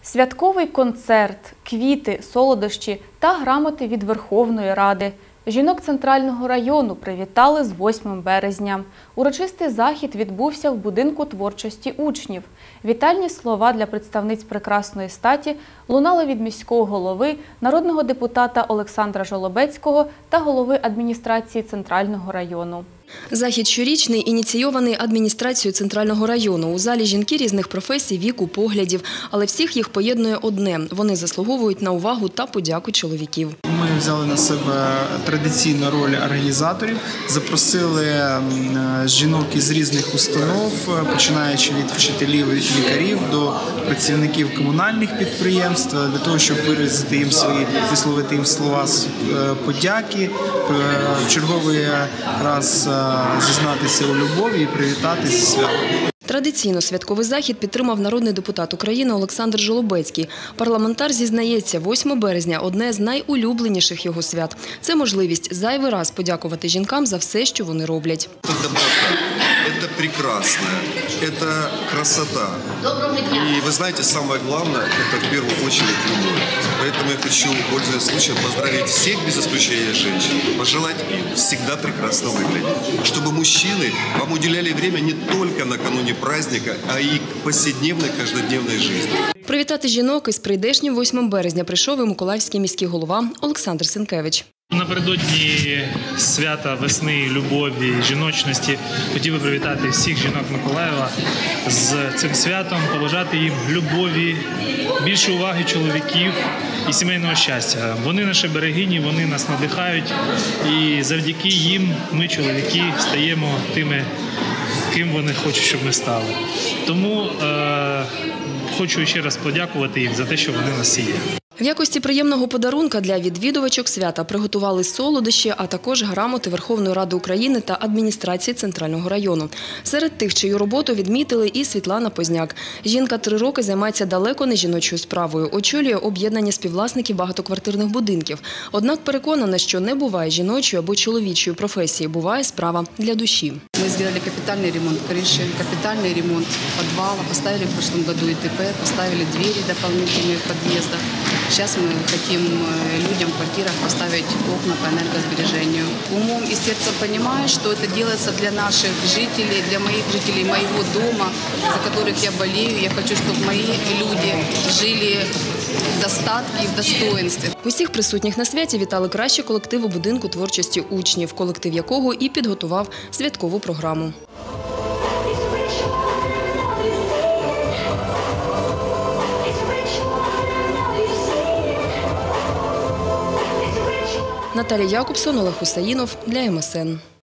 Святковий концерт, квіти, солодощі та грамоти від Верховної Ради. Жінок Центрального району привітали з 8 березня. Урочистий захід відбувся в будинку творчості учнів. Вітальні слова для представниць прекрасної статі лунали від міського голови, народного депутата Олександра Жолобецького та голови адміністрації Центрального району. Захід щорічний, ініційований адміністрацією Центрального району. У залі жінки різних професій, віку, поглядів. Але всіх їх поєднує одне – вони заслуговують на увагу та подяку чоловіків. Ми взяли на себе традиційну роль організаторів, запросили жінок із різних установ, починаючи від вчителів і лікарів до працівників комунальних підприємств, для того, щоб виразити їм висловити їм слова подяки, в черговий раз зізнатися у любові і привітати зі святом. Традиційно святковий захід підтримав народний депутат України Олександр Жолобецький. Парламентар зізнається, 8 березня – одне з найулюбленіших його свят. Це можливість зайвий раз подякувати жінкам за все, що вони роблять. Це доброта, це прекрасно, це красота. І ви знаєте, найголовніше – це в першу чергу любов. Тому я хочу, пользуясь случаем, поздравить всех без исключения женщин, пожелать им всегда прекрасно выглядеть. Чтобы мужчины вам уделяли время не только накануне праздника, а и повседневной, каждодневной жизни. Привітати жінок із прийдешнім 8 березня прийшов і миколаївський міський голова Олександр Сенкевич. Напередодні свята весни, любові, жіночності хотів би привітати всіх жінок Миколаєва з цим святом, побажати їм любові, більше уваги чоловіків і сімейного щастя. Вони наші берегині, вони нас надихають і завдяки їм ми, чоловіки, стаємо тими, ким вони хочуть, щоб ми стали. Тому хочу ще раз подякувати їм за те, що вони нас є. В якості приємного подарунка для відвідувачок свята приготували солодощі, а також грамоти Верховної Ради України та адміністрації Центрального району. Серед тих, чию роботу відмітили і Світлана Позняк. Жінка 3 роки займається далеко не жіночою справою, очолює об'єднання співвласників багатоквартирних будинків. Однак переконана, що не буває жіночої або чоловічої професії, буває справа для душі. Мы сделали капитальный ремонт крыши, капитальный ремонт подвала, поставили в прошлом году ИТП, поставили двери дополнительные в подъездах. Сейчас мы хотим людям в квартирах поставить окна по энергосбережению. Умом и сердцем понимаю, что это делается для наших жителей, для моих жителей моего дома, за которых я болею. Я хочу, чтобы мои люди жили в достатке и в достоинстве. Усіх присутніх на святі вітали кращі колективи будинку творчості учнів, колектив якого і підготував святкову програму. Наталія Якубсон, Олег Хусаїнов для МСН.